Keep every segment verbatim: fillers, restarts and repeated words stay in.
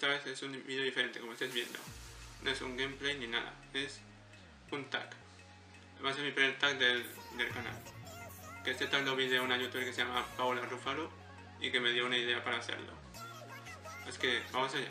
esta vez es un vídeo diferente, como estáis viendo. No es un gameplay ni nada, es un tag. Va a ser mi primer tag del, del canal. Que este tag lo vi de una youtuber que se llama Paola Rufalo y que me dio una idea para hacerlo. Es que vamos allá.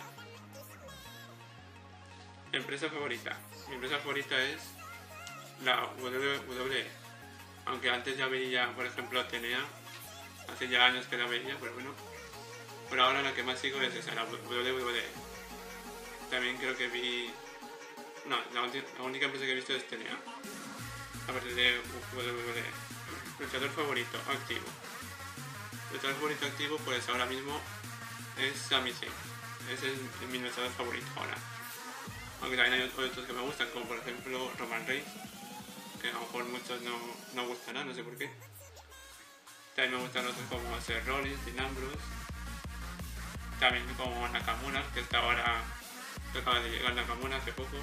Empresa favorita. Mi empresa favorita es la W W E. Aunque antes ya veía, por ejemplo, Atenea. Hace ya años que la veía, pero bueno. Por ahora la que más sigo es esa, la W W E. También creo que vi... No, la, la única empresa que he visto es Atenea. Aparte de W W E. Luchador favorito, activo. Luchador favorito activo, pues ahora mismo es Sami Zayn. Ese es mi luchador favorito ahora. Aunque también hay otros que me gustan, como por ejemplo Roman Reigns, que a lo mejor muchos no, no gustarán, no sé por qué. También me gustan otros como Seth Rollins, Dean Ambrose. También como Nakamura, que está ahora, que acaba de llegar Nakamura hace poco.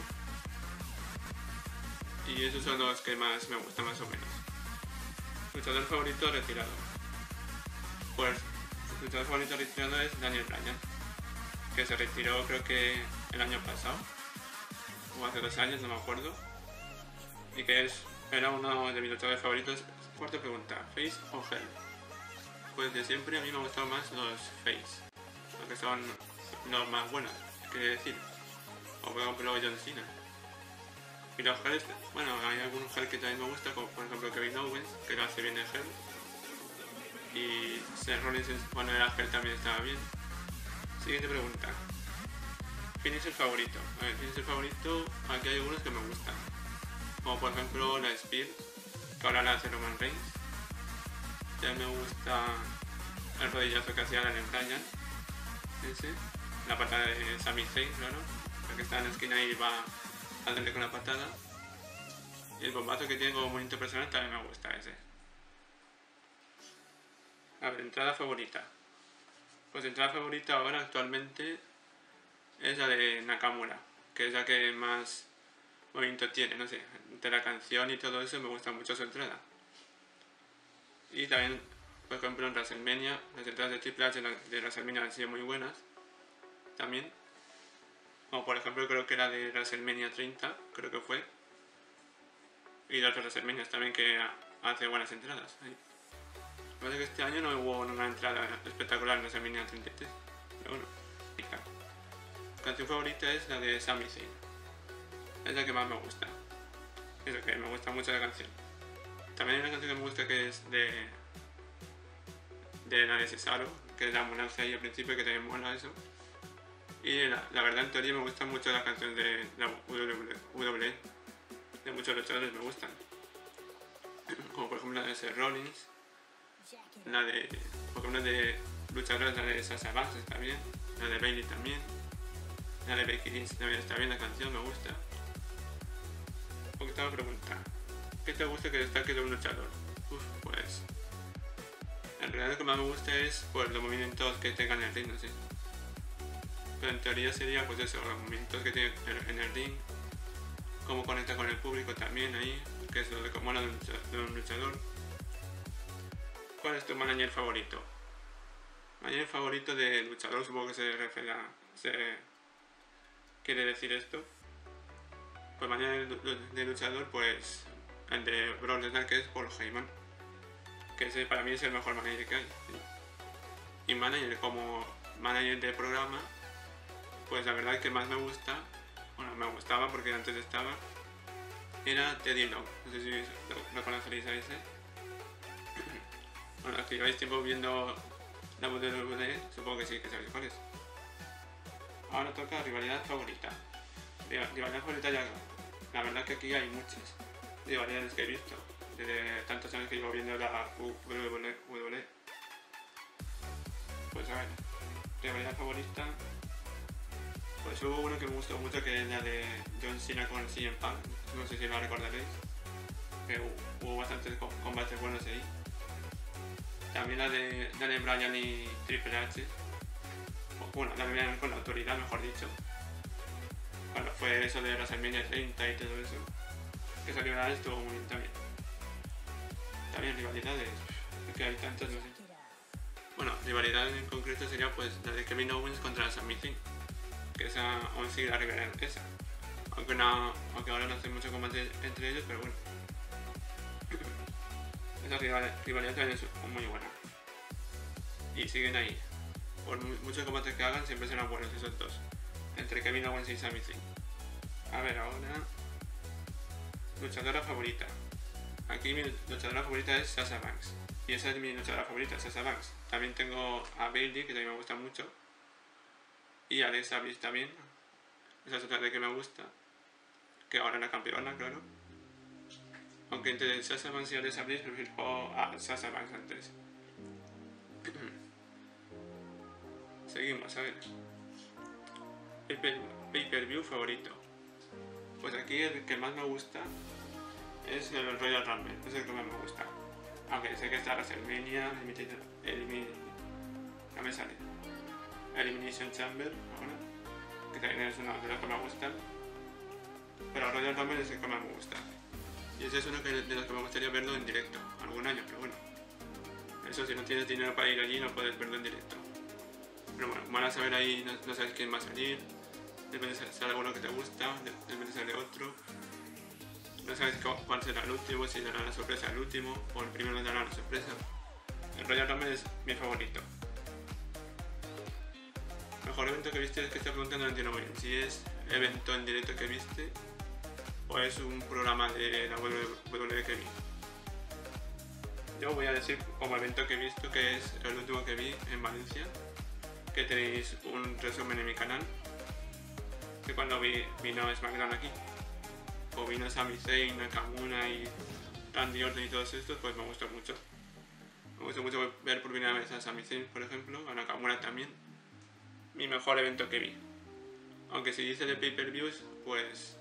Y esos son los que más me gustan, más o menos. Luchador favorito retirado. Pues su luchador favorito retirado es Daniel Bryan, que se retiró creo que el año pasado, o hace dos años, no me acuerdo. Y que es, era uno de mis luchadores favoritos. Cuarta pregunta, ¿face o heel? Pues de siempre a mí me han gustado más los face, porque son los más buenos, quiere decir. O por ejemplo John Cena. Y los heels, bueno, hay algunos heel que también me gustan, como por ejemplo Kevin Owens, que lo hace bien de heel. Y Seth Rollins, cuando era heel también estaba bien. Siguiente pregunta. Finisher favorito. A ver, finisher favorito, aquí hay algunos que me gustan. Como por ejemplo la Spear, que ahora la hace Roman Reigns. Ya me gusta el rodillazo que hacía Daniel Bryan. Ese. La patada de Sami Zayn, claro. Porque está en la esquina y va a darle con la patada. Y el bombazo que tiene como movimiento personal también me gusta ese. A ver, entrada favorita. Pues entrada favorita ahora actualmente es la de Nakamura, que es la que más movimiento tiene, no sé, entre la canción y todo eso me gusta mucho su entrada. Y también, por ejemplo, en WrestleMania, las entradas de Triple H de WrestleMania han sido muy buenas, también. Como por ejemplo creo que la de WrestleMania treinta, creo que fue. Y de otras WrestleManias también que hace buenas entradas. Ahí. Lo que pasa es que este año no hubo una entrada espectacular en WrestleMania treinta y tres, pero bueno, y claro. Mi canción favorita es la de Sami Zayn. Es la que más me gusta. Es la que me gusta mucho la canción. También hay una canción que me gusta que es de... de la de Cesaro, que es la ambulancia ahí al principio, que también mola eso. Y la, la verdad en teoría me gustan mucho las canciones de la W W E. De muchos luchadores me gustan. Como por ejemplo la de Seth Rollins. La de... por ejemplo de luchadores, la de Sasha Banks está bien. La de Bayley también. La de Becky Lynch también está bien, la canción me gusta. Octava pregunta. ¿Qué te gusta que destaque de un luchador? Uf, pues... en realidad lo que más me gusta es pues, los movimientos que tengan en el ring, no sé. Pero en teoría sería pues eso, los movimientos que tiene en el ring. Cómo conecta con el público también ahí, que es lo que mola de un luchador. ¿Cuál es tu manager favorito? Manager favorito de luchador, supongo que se refiere a... se quiere decir esto. Pues manager de luchador, pues el de Brock Lesnar, que es Paul Heyman, que ese para mí es el mejor manager que hay. Y manager como manager de programa, pues la verdad que más me gusta, bueno, me gustaba porque antes estaba, era Teddy Long. No sé si lo, lo conoceréis a ese. Bueno, los que lleváis tiempo viendo la W W E, supongo que sí, que sabéis cuál es. Ahora toca rivalidad favorita. Rivalidad favorita ya, la verdad que aquí hay muchas rivalidades que he visto, desde tantos años que llevo viendo la W W E. Pues a ver, rivalidad favorita, pues hubo uno que me gustó mucho, que es la de John Cena con C M Punk, no sé si la recordaréis, que hubo bastantes combates buenos ahí. También la de Daniel Bryan y Triple H, bueno, la Bryan con la autoridad, mejor dicho, cuando fue eso de WrestleMania treinta y todo eso, que salió una vez, estuvo muy bien también. También rivalidades, es que hay tantas, no sé. Bueno, rivalidad en concreto sería pues la de Kevin Owens contra Sami Zayn, que esa aún sigue la rivalidad esa. Aunque, no, aunque ahora no hace mucho combate entre ellos, pero bueno. Esa rivalidad también es muy buena. Y siguen ahí. Por muchos combates que hagan siempre serán buenos esos dos. Entre Kevin Owens y Sami Zayn. A ver, ahora... luchadora favorita. Aquí mi luchadora favorita es Sasha Banks. Y esa es mi luchadora favorita, Sasha Banks. También tengo a Bayley, que también me gusta mucho. Y a Alexa Bliss también. Esa es otra de que me gusta. Que ahora es la campeona, claro. Aunque entre Sasha Banks y Alexa Bliss prefiero a Sasha Banks antes. Seguimos, a ver. Pay-per-view favorito. Pues aquí el que más me gusta es el Royal Rumble, es el que más me gusta. Aunque sé que está WrestleMania, Elimin... no me sale. Elimination Chamber, ahora, que también es uno de los que me gustan. Pero el Royal Rumble es el que más me gusta. Y ese es uno que, de los que me gustaría verlo en directo, algún año, pero bueno. Eso, si no tienes dinero para ir allí, no puedes verlo en directo. Pero bueno, van a saber ahí, no, no sabes quién va a salir. Depende si sale alguno que te gusta, depende si sale otro. No sabes cuál será el último, si dará la sorpresa el último o el primero dará la sorpresa. El Royal Rumble es mi favorito. Mejor evento que viste, es que esta pregunta no la entiendo muy bien. Si es evento en directo que viste o es un programa de la W W E que vi. Yo voy a decir como evento que he visto, que es el último que vi en Valencia, que tenéis un resumen en mi canal. Que cuando vi, vino SmackDown aquí, o vino Sami Zayn, Nakamura y Randy Orton y todos estos, pues me gustó mucho. Me gustó mucho ver por primera vez a Sami Zayn, por ejemplo, a Nakamura también. Mi mejor evento que vi. Aunque si dice de pay-per-views, pues...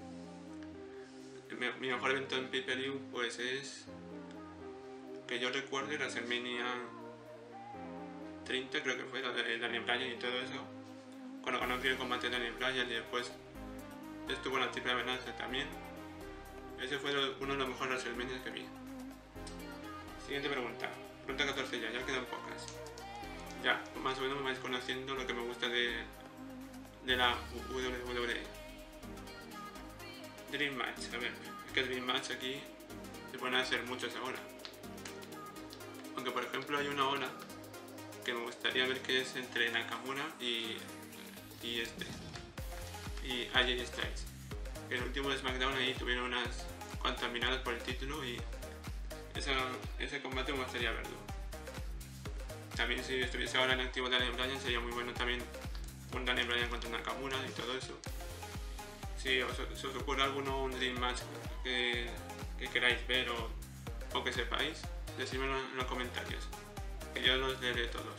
Mi mejor evento en pay-per-view pues es... que yo recuerde WrestleMania treinta, creo que fue, la de Daniel Bryan y todo eso. Cuando ganó el combate de Daniel Bryan y después estuvo en la triple amenaza también. Ese fue uno de los mejores WrestleMania que vi. Siguiente pregunta. Pregunta catorce ya, ya quedan pocas. Ya, más o menos me vais conociendo lo que me gusta de, de la W W E. Dream Match, a ver, es que Dream Match aquí se pueden hacer muchos ahora. Aunque por ejemplo hay una hora que me gustaría ver, que es entre Nakamura y... y este y A J Styles. El último de SmackDown ahí tuvieron unas cuantas miradas por el título y esa, ese combate me gustaría verlo. También si estuviese ahora en activo Daniel Bryan sería muy bueno también un Daniel Bryan contra Nakamura y todo eso. Si os, si os ocurre alguno, un Dream Match que, que queráis ver o, o que sepáis, decídmelo en los comentarios, que yo los leeré todos.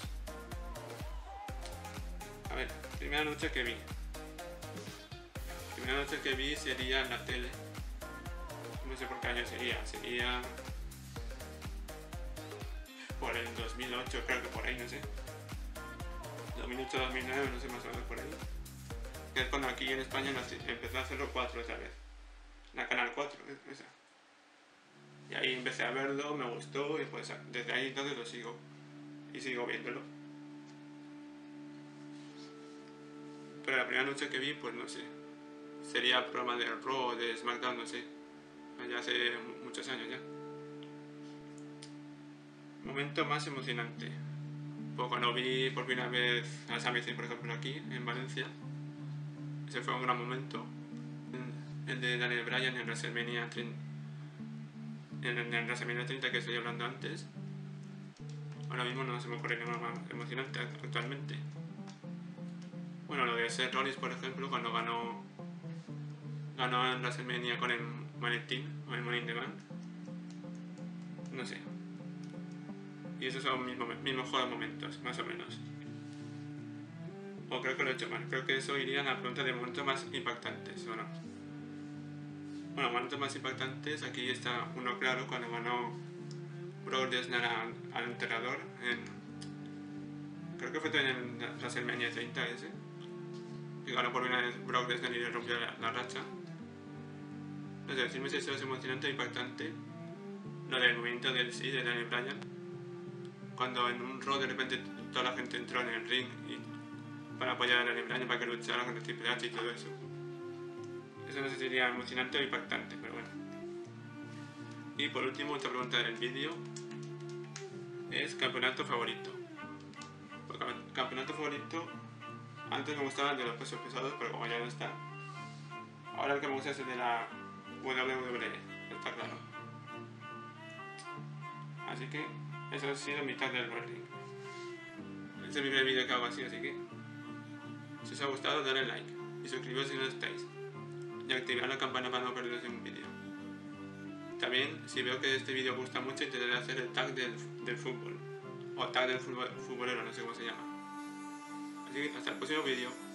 A ver, primera noche que vi. Primera noche que vi sería en la tele. No sé por qué año sería. Sería por el dos mil ocho, creo que por ahí, no sé. dos mil ocho dos mil nueve, no sé, más o menos por ahí. Que es cuando aquí en España empezó a hacerlo cuatro otra vez. La Canal cuatro, esa. Y ahí empecé a verlo, me gustó y pues desde ahí entonces lo sigo. Y sigo viéndolo. Pero la primera noche que vi, pues no sé, sería el programa de Raw o de SmackDown, no sé, ya hace muchos años ya. Momento más emocionante. Pues cuando vi por primera vez a Sami Zayn, por ejemplo, aquí en Valencia, ese fue un gran momento. El de Daniel Bryan en WrestleMania treinta, en el WrestleMania treinta que estoy hablando antes. Ahora mismo no se me ocurre nada más emocionante actualmente. Bueno, lo de Seth Rollins, por ejemplo, cuando ganó ganó en WrestleMania con el Maletín o el Money in the Bank. No sé. Y esos son mis, mis mejores momentos, más o menos. O creo que lo he hecho mal. Creo que eso iría a la pregunta de momentos más impactantes, ¿o no? Bueno, momentos más impactantes, aquí está uno claro, cuando ganó Brock Lesnar al, al enterrador en... creo que fue en WrestleMania treinta ese. Y ganó por primera vez Brock Lesnar y le rompió la, la racha. No sé, decirme si eso es emocionante o impactante. Lo del movimiento del sí de Daniel Bryan. Cuando en un Raw de repente toda la gente entró en el ring y para apoyar a Daniel Bryan para que luchara contra Triple H y todo eso. Eso no sé si sería emocionante o impactante, pero bueno. Y por último, otra pregunta del vídeo es campeonato favorito. Pues, campeonato favorito, antes me gustaba el de los pesos pesados, pero como ya no está, ahora el que me gusta es el de la W W E, está claro. Así que eso ha sido mitad del wrestling. Es el primer vídeo que hago así, así que si os ha gustado dale like y suscribiros si no estáis y activad la campana para no perderos un vídeo. También, si veo que este vídeo gusta mucho, intentaré hacer el tag del, del fútbol o tag del fútbol, futbolero, no sé cómo se llama. Así que hasta el próximo vídeo.